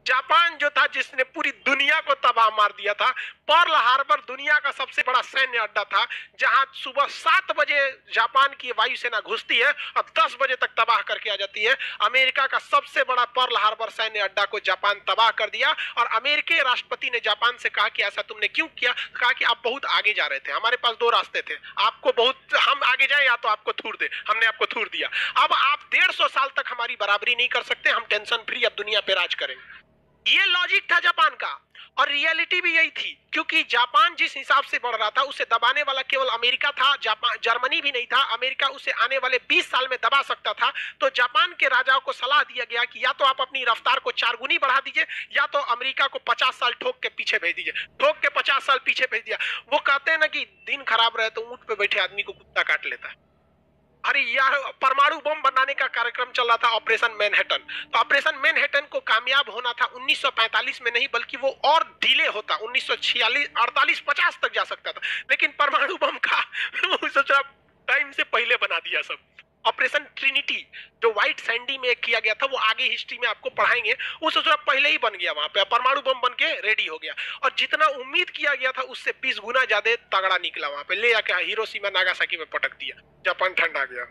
Japan जो था जिसने पूरी दुनिया को तबाह मार दिया था। पर्ल हार्बर दुनिया का सबसे बड़ा सैन्य अड्डा था, जहां सुबह 7 बजे जापान की वायुसेना घुसती है और 10 बजे तक तबाह करके आ जाती है। अमेरिका का सबसे बड़ा पर्ल हार्बर सैन्य अड्डा को जापान तबाह कर दिया और अमेरिकी राष्ट्रपति ने जापान से कहा कि ऐसा तुमने क्यों किया? कहा कि आप बहुत आगे जा रहे थे, हमारे पास 2 रास्ते थे, आपको बहुत हम आगे जाए या तो आपको थूर दे, हमने आपको थूर दिया। अब आप 150 साल तक हमारी बराबरी नहीं कर सकते, हम टेंशन फ्री अब दुनिया पे राज करेंगे। ये लॉजिक था जापान का और रियलिटी भी यही थी, क्योंकि जापान जिस हिसाब से बढ़ रहा था उसे दबाने वाला केवल अमेरिका था, जापान जर्मनी भी नहीं था। अमेरिका उसे आने वाले 20 साल में दबा सकता था। तो जापान के राजाओं को सलाह दिया गया कि या तो आप अपनी रफ्तार को 4 गुनी बढ़ा दीजिए या तो अमेरिका को 50 साल ठोक के पीछे भेज दीजिए। ठोक के 50 साल पीछे भेज दिया। वो कहते हैं ना कि दिन खराब रहे तो ऊंट पे बैठे आदमी को कुत्ता काट लेता है। अरे यार, परमाणु बम बनाने का कार्यक्रम चल रहा था, ऑपरेशन मैनहट्टन। तो ऑपरेशन मैनहट्टन को कामयाब होना था 1945 में नहीं, बल्कि वो और डिले होता, 1946 48 50 तक जा सकता था। लेकिन परमाणु बम का सोचा टाइम से पहले बना दिया सब। ऑपरेशन ट्रिनिटी जो व्हाइट सैंडी में किया गया था, वो आगे हिस्ट्री में आपको पढ़ाएंगे, वो सोचा पहले ही बन गया, वहां पे परमाणु बम बन के रेडी हो गया। और जितना उम्मीद किया गया था उससे 20 गुना ज्यादा तगड़ा निकला। वहां पे ले आके हिरोशिमा नागासाकी में पटक दिया, जापान ठंडा गया।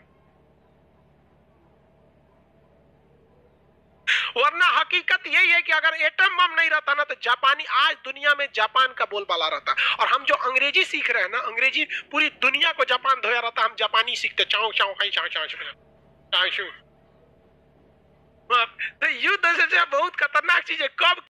वरना हकीकत यही है कि अगर एटम बम नहीं रहता ना तो जापानी आज दुनिया में जापान का बोलबाला रहता। और हम जो अंग्रेजी सीख रहे हैं ना, अंग्रेजी पूरी दुनिया को जापान धोया रहता, हम जापानी सीखते चाओ चाओ खाई चाओ चाओ चाओ। तो युद्ध से बहुत खतरनाक चीज है, कब